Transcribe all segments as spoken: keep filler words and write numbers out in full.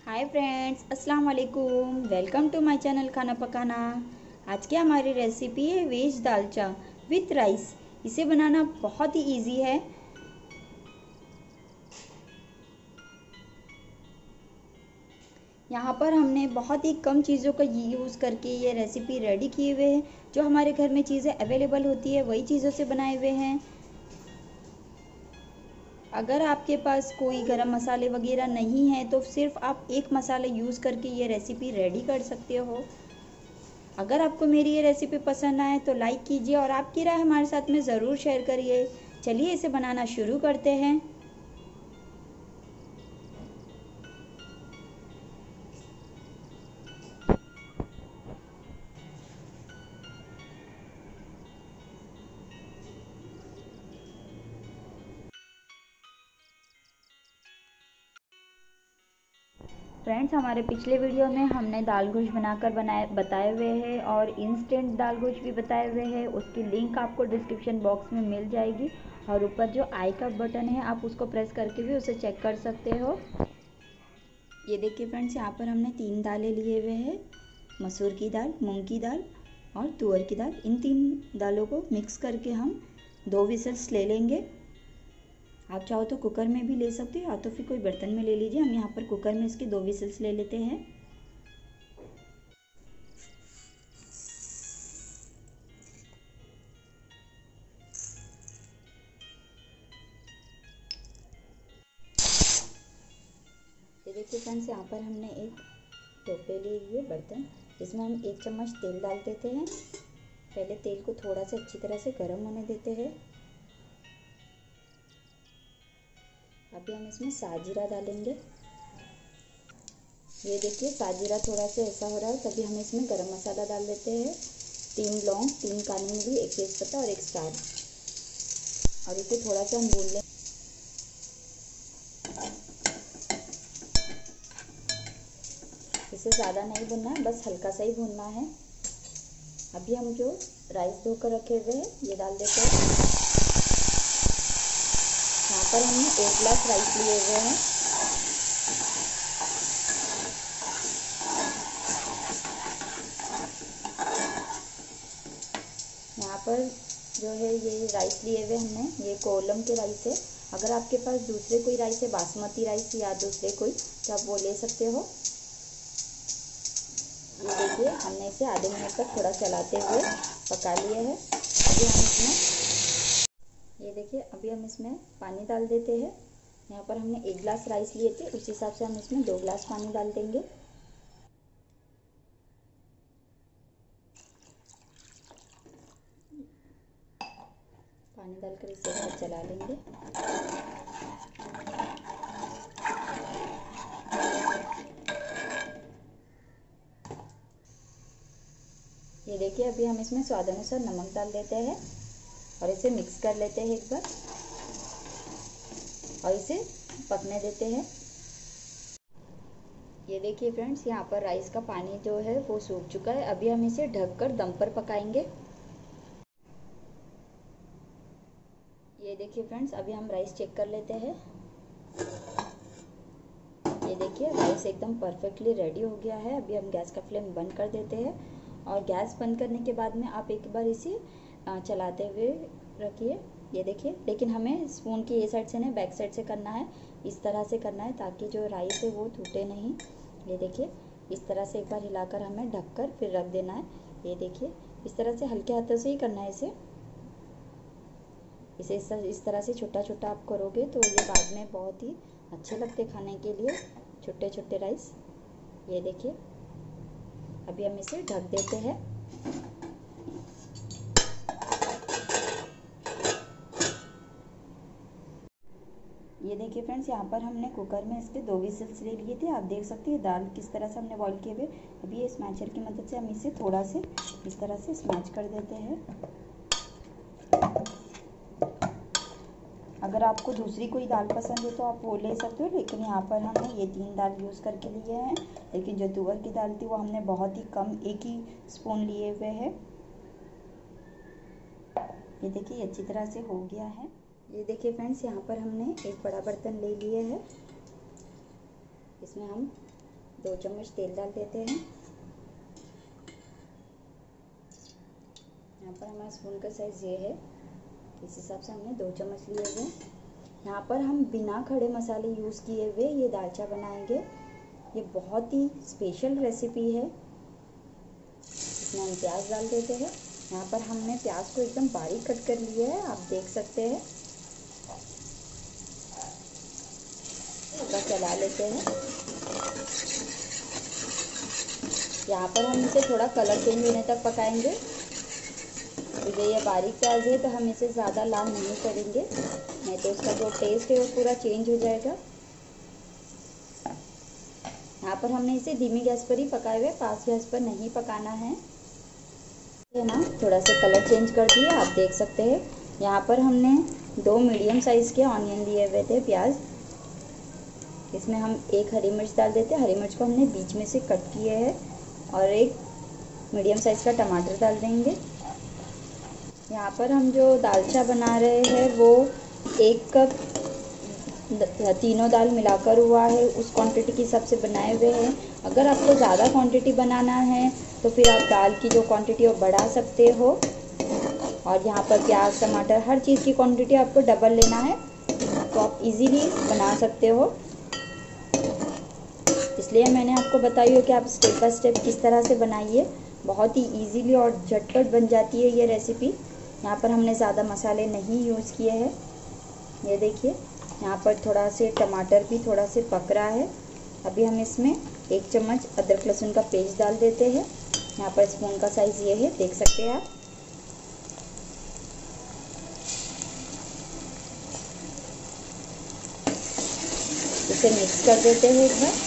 Hi friends, अस्सलाम वालेकुम। Welcome to my channel खाना पकाना। आज की हमारी रेसिपी है वेज दालचा विथ राइस। इसे बनाना बहुत ही इजी है। यहाँ पर हमने बहुत ही कम चीज़ों का यूज़ करके ये रेसिपी रेडी किए हुए हैं। जो हमारे घर में चीज़ें अवेलेबल होती है वही चीज़ों से बनाए हुए हैं। अगर आपके पास कोई गरम मसाले वगैरह नहीं है तो सिर्फ आप एक मसाला यूज़ करके ये रेसिपी रेडी कर सकते हो। अगर आपको मेरी ये रेसिपी पसंद आए तो लाइक कीजिए और आपकी राय हमारे साथ में ज़रूर शेयर करिए। चलिए इसे बनाना शुरू करते हैं। फ्रेंड्स, हमारे पिछले वीडियो में हमने दाल गोश्त बनाकर बनाए बताए हुए हैं और इंस्टेंट दाल गोश्त भी बताए हुए हैं। उसकी लिंक आपको डिस्क्रिप्शन बॉक्स में मिल जाएगी और ऊपर जो आई का बटन है आप उसको प्रेस करके भी उसे चेक कर सकते हो। ये देखिए फ्रेंड्स, यहाँ पर हमने तीन दालें लिए हुए हैं। मसूर की दाल, मूंग की दाल और तुअर की दाल। इन तीन दालों को मिक्स करके हम दो विसल्स ले लेंगे। आप चाहो तो कुकर में भी ले सकते हो या तो फिर कोई बर्तन में ले लीजिए। हम यहाँ पर कुकर में इसके दो विसल्स ले लेते हैं। ये देखिए फ्रेंड्स, यहाँ पर हमने एक टोपे ले लिए बर्तन। इसमें हम एक चम्मच तेल डाल देते हैं। पहले तेल को थोड़ा सा अच्छी तरह से गर्म होने देते हैं। अभी हम इसमें साजीरा डालेंगे। ये देखिए साजीरा थोड़ा सा ऐसा हो रहा है, तभी हम इसमें गरम मसाला डाल देते हैं। तीन लौंग, तीन काली मिर्च, एक तेजपत्ता और एक स्टार। और इसे थोड़ा सा हम भून लें। इसे ज़्यादा नहीं भूनना है, बस हल्का सा ही भूनना है। अभी हम जो राइस धोकर रखे हुए हैं ये डाल देते हैं। यहाँ पर हमने एक गिलास राइस लिए हुए हैं। यहाँ पर जो है ये राइस लिए हुए हमने, ये कोलम के राइस है। अगर आपके पास दूसरे कोई राइस है, बासमती राइस या दूसरे कोई, तो आप वो ले सकते हो। ये देखिए हमने इसे आधे मिनट तक थोड़ा चलाते हुए पका लिया है। अभी हम इसमें ये देखिए अभी हम इसमें पानी डाल देते हैं। यहाँ पर हमने एक गिलास राइस लिए थे, उस हिसाब से हम इसमें दो गिलास पानी डाल देंगे। पानी डालकर इसे एक बार चला लेंगे। ये देखिए अभी हम इसमें स्वाद अनुसार नमक डाल देते हैं और इसे मिक्स कर लेते हैं एक बार और इसे पकने देते हैं। ये देखिए फ्रेंड्स, यहाँ पर राइस का पानी जो है वो सूख चुका है। अभी हम इसे ढककर दम पर पकाएंगे। ये देखिए फ्रेंड्स, अभी हम राइस चेक कर लेते हैं। ये देखिए राइस एकदम परफेक्टली रेडी हो गया है। अभी हम गैस का फ्लेम बंद कर देते हैं और गैस बंद करने के बाद में आप एक बार इसे चलाते हुए रखिए। ये देखिए, लेकिन हमें स्पून की ये साइड से नहीं, बैक साइड से करना है। इस तरह से करना है ताकि जो राइस है वो टूटे नहीं। ये देखिए इस तरह से एक बार हिलाकर हमें ढककर फिर रख देना है। ये देखिए इस तरह से हल्के हाथों से ही करना है इसे। इसे इस तरह इस तरह से छोटा छोटा आप करोगे तो ये बाद में बहुत ही अच्छे लगते खाने के लिए, छोटे छोटे राइस। ये देखिए अभी हम इसे ढक देते हैं। ये देखिए फ्रेंड्स, यहाँ पर हमने कुकर में इसके दो विसिल्स ले लिए थे। आप देख सकते हैं दाल किस तरह से हमने बॉईल किए हुए। अभी ये स्मैचर की मदद से हम इसे थोड़ा से इस तरह से स्मैच कर देते हैं। अगर आपको दूसरी कोई दाल पसंद है तो आप वो ले सकते हो, लेकिन यहाँ पर हमने ये तीन दाल यूज़ करके लिए हैं। लेकिन जो तुअर की दाल थी वो हमने बहुत ही कम, एक ही स्पून लिए हुए हैं। ये देखिए अच्छी तरह से हो गया है। ये देखिए फ्रेंड्स, यहाँ पर हमने एक बड़ा बर्तन ले लिए है। इसमें हम दो चम्मच तेल डाल देते हैं। यहाँ पर हमारा स्पून का साइज़ ये है, इस हिसाब से हमने दो चम्मच लिए हुए। यहाँ पर हम बिना खड़े मसाले यूज़ किए हुए ये दालचा बनाएंगे। ये बहुत ही स्पेशल रेसिपी है। इसमें हम प्याज डाल देते हैं। यहाँ पर हमने प्याज को एकदम बारीक कट कर लिया है, आप देख सकते हैं। थोड़ा चला लेते हैं। यहाँ पर हम इसे थोड़ा कलर चेंज होने तक पकाएंगे। क्योंकि ये बारीक प्याज है तो हम इसे ज़्यादा लाल नहीं करेंगे, नहीं तो इसका जो टेस्ट है वो पूरा चेंज हो जाएगा। यहाँ पर हमने इसे धीमी गैस पर ही पकाए हुए, फास्ट गैस पर नहीं पकाना है। है ना, थोड़ा सा कलर चेंज कर दिए, आप देख सकते हैं। यहाँ पर हमने दो मीडियम साइज़ के ऑनियन लिए हुए थे, प्याज। इसमें हम एक हरी मिर्च डाल देते हैं। हरी मिर्च को हमने बीच में से कट किए है। और एक मीडियम साइज़ का टमाटर डाल देंगे। यहाँ पर हम जो दालचा बना रहे हैं वो एक कप तीनों दाल मिलाकर हुआ है, उस क्वांटिटी के हिसाब से बनाए हुए हैं। अगर आपको ज़्यादा क्वांटिटी बनाना है तो फिर आप दाल की जो क्वांटिटी वो बढ़ा सकते हो। और यहाँ पर प्याज, टमाटर, हर चीज़ की क्वांटिटी आपको डबल लेना है तो आप इजीली बना सकते हो। इसलिए मैंने आपको बताई हो कि आप स्टेप बाय स्टेप किस तरह से बनाइए। बहुत ही इजीली और झटपट बन जाती है ये रेसिपी। यहाँ पर हमने ज़्यादा मसाले नहीं यूज़ किए हैं। ये देखिए, यहाँ पर थोड़ा से टमाटर भी थोड़ा से पक रहा है। अभी हम इसमें एक चम्मच अदरक लहसुन का पेस्ट डाल देते हैं। यहाँ पर स्पून का साइज़ ये है, देख सकते हैं आप। इसे मिक्स कर देते हैं एक बार।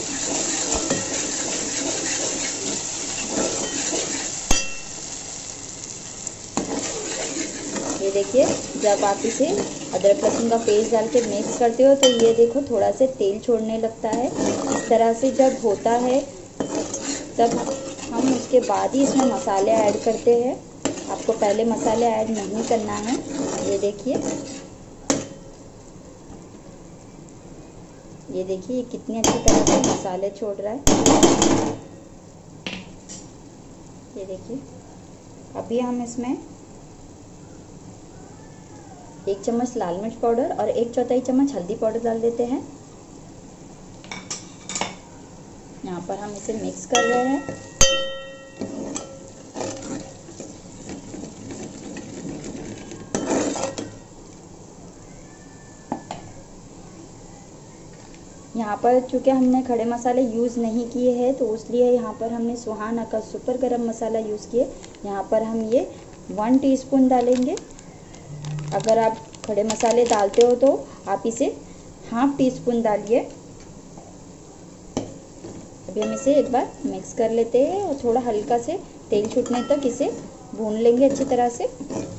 ये देखिए, जब आप इसे अदरक लहसुन का पेस्ट डाल के मिक्स करते हो तो ये देखो थोड़ा से तेल छोड़ने लगता है। इस तरह से जब होता है तब हम उसके बाद ही इसमें मसाले ऐड करते हैं। आपको पहले मसाले ऐड नहीं करना है। ये देखिए, ये देखिए ये कितनी अच्छी तरह से मसाले छोड़ रहा है। ये देखिए, अभी हम इसमें एक चम्मच लाल मिर्च पाउडर और एक चौथाई चम्मच हल्दी पाउडर डाल देते हैं। यहाँ पर हम इसे मिक्स कर रहे हैं। यहाँ पर चूँकि हमने खड़े मसाले यूज़ नहीं किए हैं तो इसलिए यहाँ पर हमने सुहाना का सुपर गरम मसाला यूज़ किए। यहाँ पर हम ये वन टीस्पून डालेंगे। अगर आप खड़े मसाले डालते हो तो आप इसे हाफ टी स्पून डालिए। अभी हम इसे एक बार मिक्स कर लेते हैं और थोड़ा हल्का से तेल छूटने तक इसे भून लेंगे अच्छी तरह से।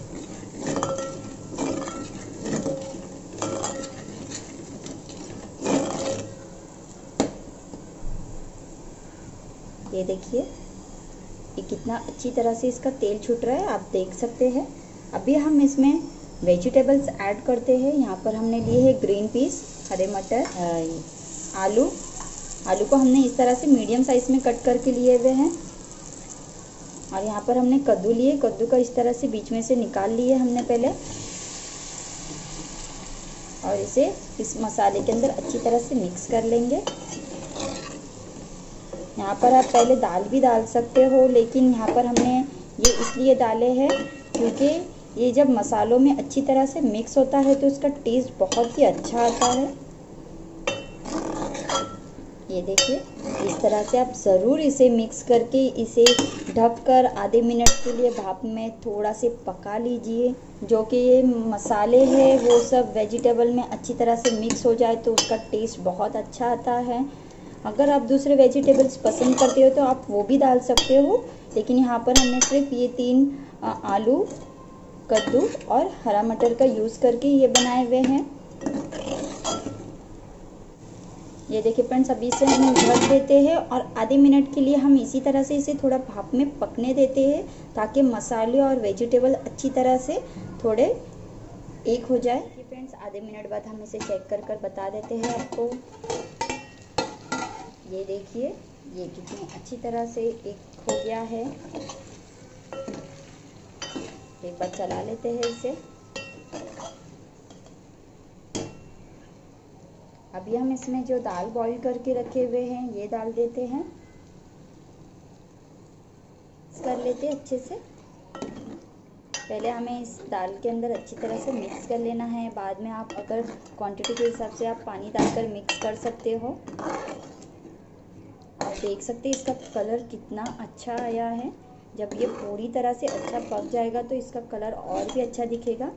ये देखिए, ये कितना अच्छी तरह से इसका तेल छूट रहा है, आप देख सकते हैं। अभी हम इसमें वेजिटेबल्स ऐड करते हैं। यहाँ पर हमने लिए है ग्रीन पीस, हरे मटर, आलू। आलू को हमने इस तरह से मीडियम साइज में कट करके लिए हुए हैं। और यहाँ पर हमने कद्दू लिए, कद्दू का इस तरह से बीच में से निकाल लिए हमने पहले। और इसे इस मसाले के अंदर अच्छी तरह से मिक्स कर लेंगे। यहाँ पर आप पहले दाल भी डाल सकते हो, लेकिन यहाँ पर हमने ये इसलिए डाले हैं क्योंकि ये जब मसालों में अच्छी तरह से मिक्स होता है तो इसका टेस्ट बहुत ही अच्छा आता है। ये देखिए, इस तरह से आप ज़रूर इसे मिक्स करके इसे ढककर आधे मिनट के लिए भाप में थोड़ा से पका लीजिए। जो कि ये मसाले हैं वो सब वेजिटेबल में अच्छी तरह से मिक्स हो जाए तो उसका टेस्ट बहुत अच्छा आता है। अगर आप दूसरे वेजिटेबल्स पसंद करते हो तो आप वो भी डाल सकते हो, लेकिन यहाँ पर हमने सिर्फ ये तीन आलू, कद्दू और हरा मटर का यूज़ करके ये बनाए हुए हैं। ये देखिए फ्रेंड्स, अभी इसे हम ढक देते हैं और आधे मिनट के लिए हम इसी तरह से इसे थोड़ा भाप में पकने देते हैं ताकि मसाले और वेजिटेबल अच्छी तरह से थोड़े एक हो जाए। देखिए फ्रेंड्स, आधे मिनट बाद हम इसे चेक कर कर बता देते हैं आपको। ये देखिए ये कितनी अच्छी तरह से एक हो गया है। एक बार चला लेते हैं इसे। अभी हम इसमें जो दाल बॉईल करके रखे हुए हैं ये डाल देते हैं, कर लेते हैं अच्छे से। पहले हमें इस दाल के अंदर अच्छी तरह से मिक्स कर लेना है। बाद में आप अगर क्वांटिटी के हिसाब से आप पानी डालकर मिक्स कर सकते हो। आप देख सकते हैं इसका कलर कितना अच्छा आया है। जब ये पूरी तरह से अच्छा पक जाएगा तो इसका कलर और भी अच्छा दिखेगा।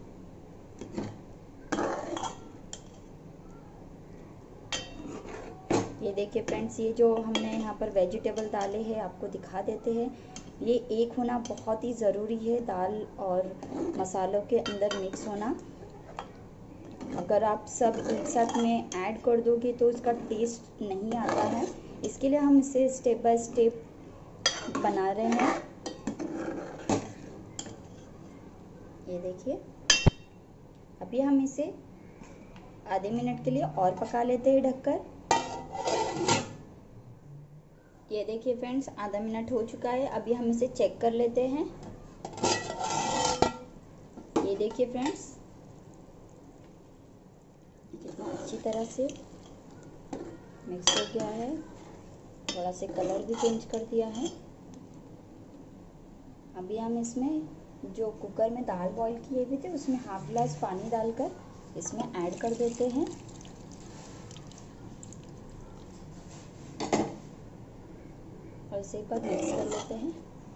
ये देखिए फ्रेंड्स, ये जो हमने यहाँ पर वेजिटेबल डाले हैं आपको दिखा देते हैं। ये एक होना बहुत ही ज़रूरी है, दाल और मसालों के अंदर मिक्स होना। अगर आप सब एक साथ में ऐड कर दोगे तो इसका टेस्ट नहीं आता है। इसके लिए हम इसे स्टेप बाय स्टेप बना रहे हैं। ये देखिए, अभी हम इसे आधे मिनट के लिए और पका लेते हैं ढककर। ये देखिए फ्रेंड्स, आधा मिनट हो चुका है। अभी हम इसे चेक कर लेते हैं। ये देखिए फ्रेंड्स, कितना अच्छी तरह से मिक्स हो गया है। थोड़ा से कलर भी चेंज कर दिया है। अभी हम इसमें जो कुकर में दाल बॉईल किए हुए थे उसमें हाफ गिलास पानी डालकर इसमें ऐड कर देते हैं। और इसे एक बार मिक्स कर लेते हैं।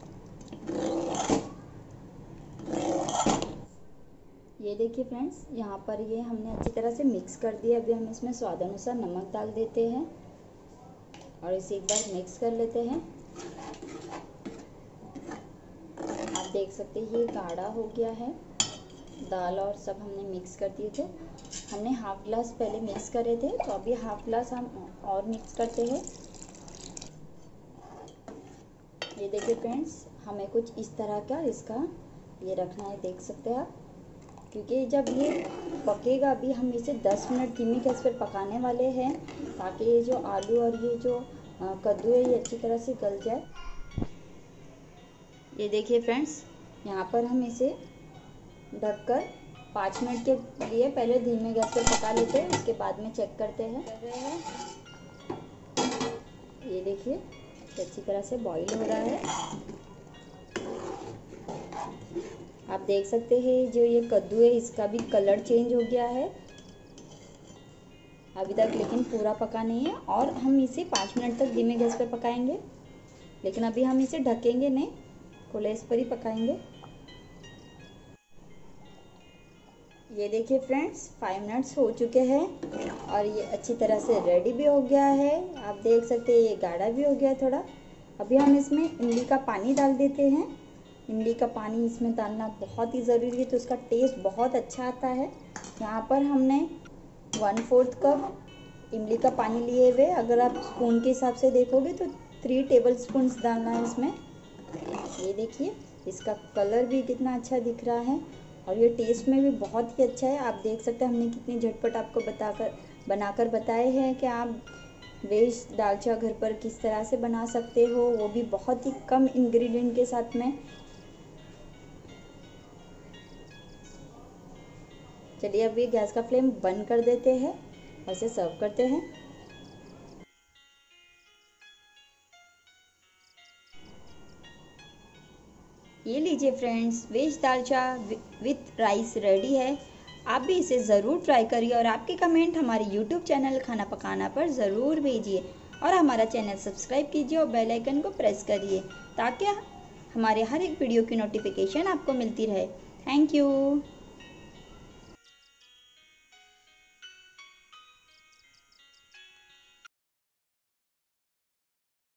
ये देखिए फ्रेंड्स, यहाँ पर ये हमने अच्छी तरह से मिक्स कर दिया। अभी हम इसमें स्वाद अनुसार नमक डाल देते हैं और इसे एक बार मिक्स कर लेते हैं। आप देख सकते हैं ये गाढ़ा हो गया है। दाल और सब हमने मिक्स कर दिए थे। हमने हाफ गिलास पहले मिक्स करे थे, तो अभी हाफ गिलास हम और मिक्स करते हैं। ये देखिए फ्रेंड्स, हमें कुछ इस तरह का इसका ये रखना है, देख सकते हैं आप। क्योंकि जब ये पकेगा, अभी हम इसे दस मिनट धीमी गैस पर पकाने वाले हैं ताकि ये जो आलू और ये जो कद्दू है ये अच्छी तरह से गल जाए। ये देखिए फ्रेंड्स, यहाँ पर हम इसे ढककर पाँच मिनट के लिए पहले धीमे गैस पर पका लेते हैं, उसके बाद में चेक करते हैं। ये देखिए अच्छी तरह से बॉईल हो रहा है। आप देख सकते हैं जो ये कद्दू है इसका भी कलर चेंज हो गया है अभी तक, लेकिन पूरा पका नहीं है। और हम इसे पाँच मिनट तक धीमे गैस पर पकाएंगे, लेकिन अभी हम इसे ढकेंगे नहीं, खुले इस पर ही पकाएंगे। ये देखिए फ्रेंड्स, फाइव मिनट्स हो चुके हैं और ये अच्छी तरह से रेडी भी हो गया है। आप देख सकते हैं ये गाढ़ा भी हो गया है थोड़ा। अभी हम इसमें इमली का पानी डाल देते हैं। इमली का पानी इसमें डालना बहुत ही ज़रूरी है, तो उसका टेस्ट बहुत अच्छा आता है। यहाँ पर हमने वन फोर्थ कप इमली का पानी लिए हुए। अगर आप स्पून के हिसाब से देखोगे तो थ्री टेबल स्पून डालना है इसमें। ये देखिए इसका कलर भी कितना अच्छा दिख रहा है और ये टेस्ट में भी बहुत ही अच्छा है। आप देख सकते हैं हमने कितनी झटपट आपको बताकर बनाकर बताए हैं कि आप वेज दालचा घर पर किस तरह से बना सकते हो, वो भी बहुत ही कम इंग्रेडिएंट के साथ में। चलिए अभी गैस का फ्लेम बंद कर देते हैं और इसे सर्व करते हैं। ये लीजिए friends, veg dalcha with rice ready है। आप भी इसे ज़रूर ट्राई करिए और आपके कमेंट हमारे यूट्यूब चैनल खाना पकाना पर ज़रूर भेजिए और हमारा चैनल सब्सक्राइब कीजिए और बेल आइकन को प्रेस करिए ताकि हमारे हर एक वीडियो की नोटिफिकेशन आपको मिलती रहे। Thank you.